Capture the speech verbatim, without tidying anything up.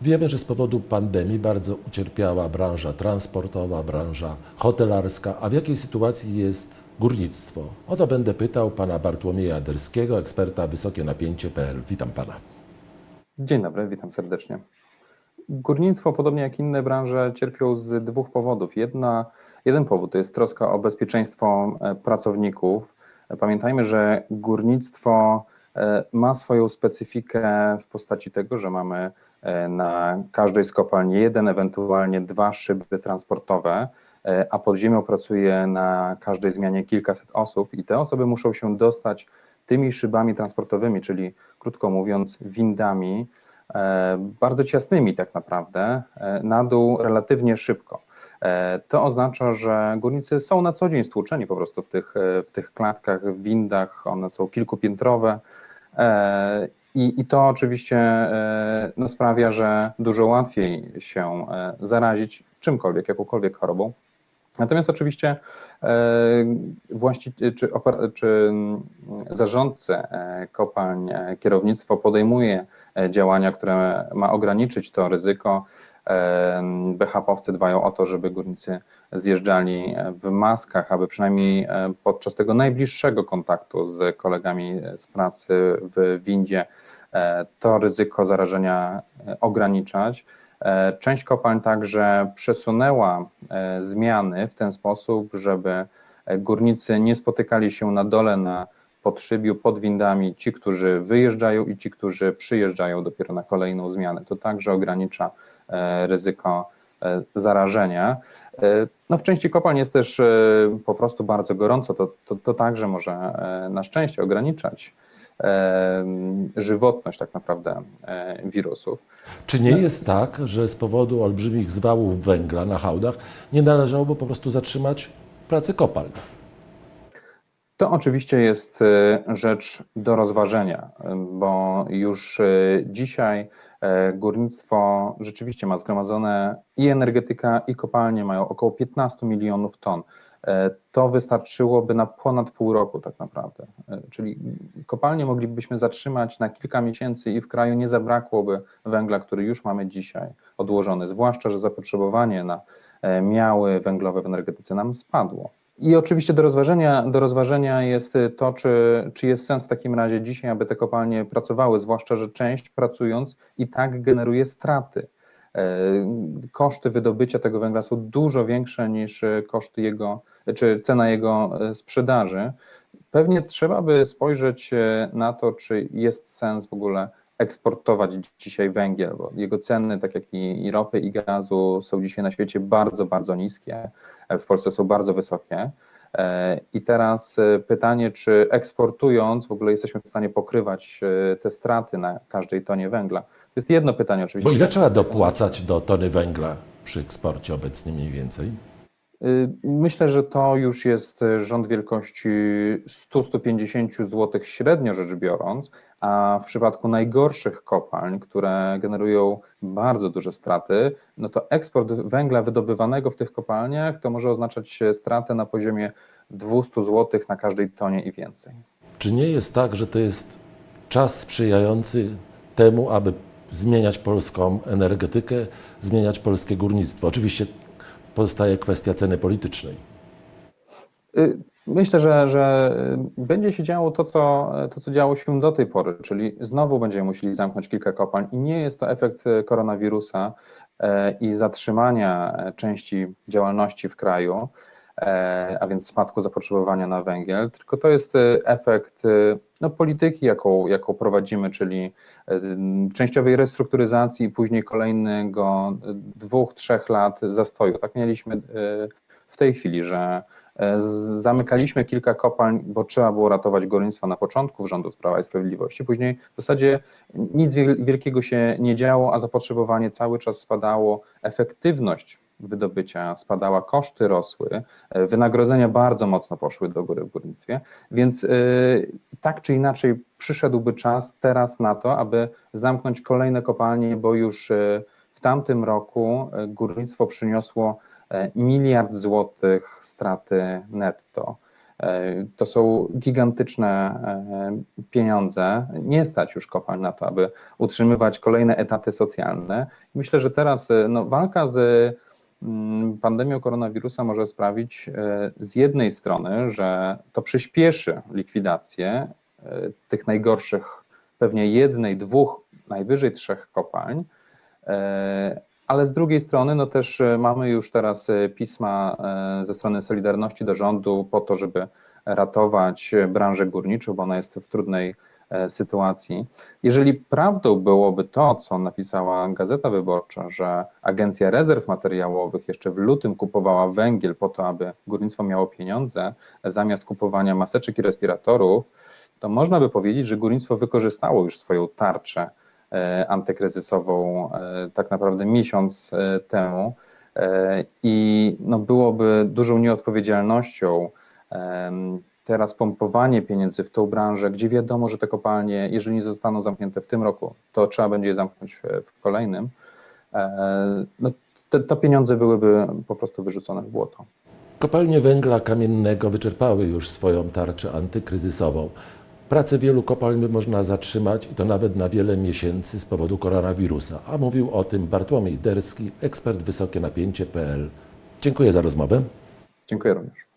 Wiemy, że z powodu pandemii bardzo ucierpiała branża transportowa, branża hotelarska. A w jakiej sytuacji jest górnictwo? O to będę pytał pana Bartłomieja Derskiego, eksperta wysokie napięcie kropka p l. Witam pana. Dzień dobry, witam serdecznie. Górnictwo, podobnie jak inne branże, cierpią z dwóch powodów. Jedna, jeden powód to jest troska o bezpieczeństwo pracowników. Pamiętajmy, że górnictwo ma swoją specyfikę w postaci tego, że mamy na każdej z kopalń jeden, ewentualnie dwa szyby transportowe, a pod ziemią pracuje na każdej zmianie kilkaset osób i te osoby muszą się dostać tymi szybami transportowymi, czyli krótko mówiąc windami, bardzo ciasnymi tak naprawdę, na dół relatywnie szybko. To oznacza, że górnicy są na co dzień stłuczeni po prostu w tych, w tych klatkach, w windach, one są kilkupiętrowe i, i to oczywiście no, sprawia, że dużo łatwiej się zarazić czymkolwiek, jakąkolwiek chorobą. Natomiast oczywiście właściciel czy, czy zarządcy kopalń, kierownictwo podejmuje działania, które ma ograniczyć to ryzyko. B H P-owcy dbają o to, żeby górnicy zjeżdżali w maskach, aby przynajmniej podczas tego najbliższego kontaktu z kolegami z pracy w windzie to ryzyko zarażenia ograniczać. Część kopalń także przesunęła zmiany w ten sposób, żeby górnicy nie spotykali się na dole na podszybiu, pod windami, ci, którzy wyjeżdżają i ci, którzy przyjeżdżają dopiero na kolejną zmianę. To także ogranicza ryzyko zarażenia. No w części kopalń jest też po prostu bardzo gorąco, to, to, to także może na szczęście ograniczać żywotność tak naprawdę wirusów. Czy nie jest tak, że z powodu olbrzymich zwałów węgla na hałdach nie należałoby po prostu zatrzymać pracy kopalń? To oczywiście jest rzecz do rozważenia, bo już dzisiaj górnictwo rzeczywiście ma zgromadzone i energetyka, i kopalnie mają około piętnaście milionów ton. To wystarczyłoby na ponad pół roku tak naprawdę, czyli kopalnie moglibyśmy zatrzymać na kilka miesięcy i w kraju nie zabrakłoby węgla, który już mamy dzisiaj odłożony, zwłaszcza że zapotrzebowanie na miały węglowe w energetyce nam spadło. I oczywiście do rozważenia, do rozważenia jest to, czy, czy jest sens w takim razie dzisiaj, aby te kopalnie pracowały, zwłaszcza że część pracując i tak generuje straty. Koszty wydobycia tego węgla są dużo większe niż koszty jego, czy cena jego sprzedaży. Pewnie trzeba by spojrzeć na to, czy jest sens w ogóle eksportować dzisiaj węgiel, bo jego ceny, tak jak i, i ropy i gazu, są dzisiaj na świecie bardzo, bardzo niskie, w Polsce są bardzo wysokie. I teraz pytanie, czy eksportując w ogóle jesteśmy w stanie pokrywać te straty na każdej tonie węgla? To jest jedno pytanie oczywiście. Bo ile trzeba dopłacać do tony węgla przy eksporcie obecnie mniej więcej? Myślę, że to już jest rząd wielkości sto do stu pięćdziesięciu złotych średnio rzecz biorąc, a w przypadku najgorszych kopalń, które generują bardzo duże straty, no to eksport węgla wydobywanego w tych kopalniach to może oznaczać stratę na poziomie dwustu złotych na każdej tonie i więcej. Czy nie jest tak, że to jest czas sprzyjający temu, aby zmieniać polską energetykę, zmieniać polskie górnictwo? Oczywiście pozostaje kwestia ceny politycznej. Myślę, że, że będzie się działo to co, to, co działo się do tej pory, czyli znowu będziemy musieli zamknąć kilka kopalń i nie jest to efekt koronawirusa i zatrzymania części działalności w kraju, a więc spadku zapotrzebowania na węgiel, tylko to jest efekt no, polityki, jaką, jaką prowadzimy, czyli częściowej restrukturyzacji i później kolejnego dwóch, trzech lat zastoju. Tak mieliśmy w tej chwili, że zamykaliśmy kilka kopalń, bo trzeba było ratować górnictwo na początku rządów Prawa i Sprawiedliwości. Później w zasadzie nic wielkiego się nie działo, a zapotrzebowanie cały czas spadało, efektywność wydobycia spadała, koszty rosły, wynagrodzenia bardzo mocno poszły do góry w górnictwie, więc yy, tak czy inaczej przyszedłby czas teraz na to, aby zamknąć kolejne kopalnie, bo już yy, w tamtym roku górnictwo przyniosło miliard złotych straty netto. To są gigantyczne pieniądze. Nie stać już kopalń na to, aby utrzymywać kolejne etaty socjalne. Myślę, że teraz no, walka z pandemią koronawirusa może sprawić z jednej strony, że to przyspieszy likwidację tych najgorszych, pewnie jednej, dwóch, najwyżej trzech kopalń, ale z drugiej strony no też mamy już teraz pisma ze strony Solidarności do rządu po to, żeby ratować branżę górniczą, bo ona jest w trudnej sytuacji. Jeżeli prawdą byłoby to, co napisała Gazeta Wyborcza, że Agencja Rezerw Materiałowych jeszcze w lutym kupowała węgiel po to, aby górnictwo miało pieniądze, zamiast kupowania maseczek i respiratorów, to można by powiedzieć, że górnictwo wykorzystało już swoją tarczę antykryzysową tak naprawdę miesiąc temu i no byłoby dużą nieodpowiedzialnością teraz pompowanie pieniędzy w tą branżę, gdzie wiadomo, że te kopalnie, jeżeli nie zostaną zamknięte w tym roku, to trzeba będzie je zamknąć w kolejnym, no te, te pieniądze byłyby po prostu wyrzucone w błoto. Kopalnie węgla kamiennego wyczerpały już swoją tarczę antykryzysową. Pracę wielu kopalń można zatrzymać i to nawet na wiele miesięcy z powodu koronawirusa. A mówił o tym Bartłomiej Derski, ekspert wysokie napięcie kropka p l. Dziękuję za rozmowę. Dziękuję również.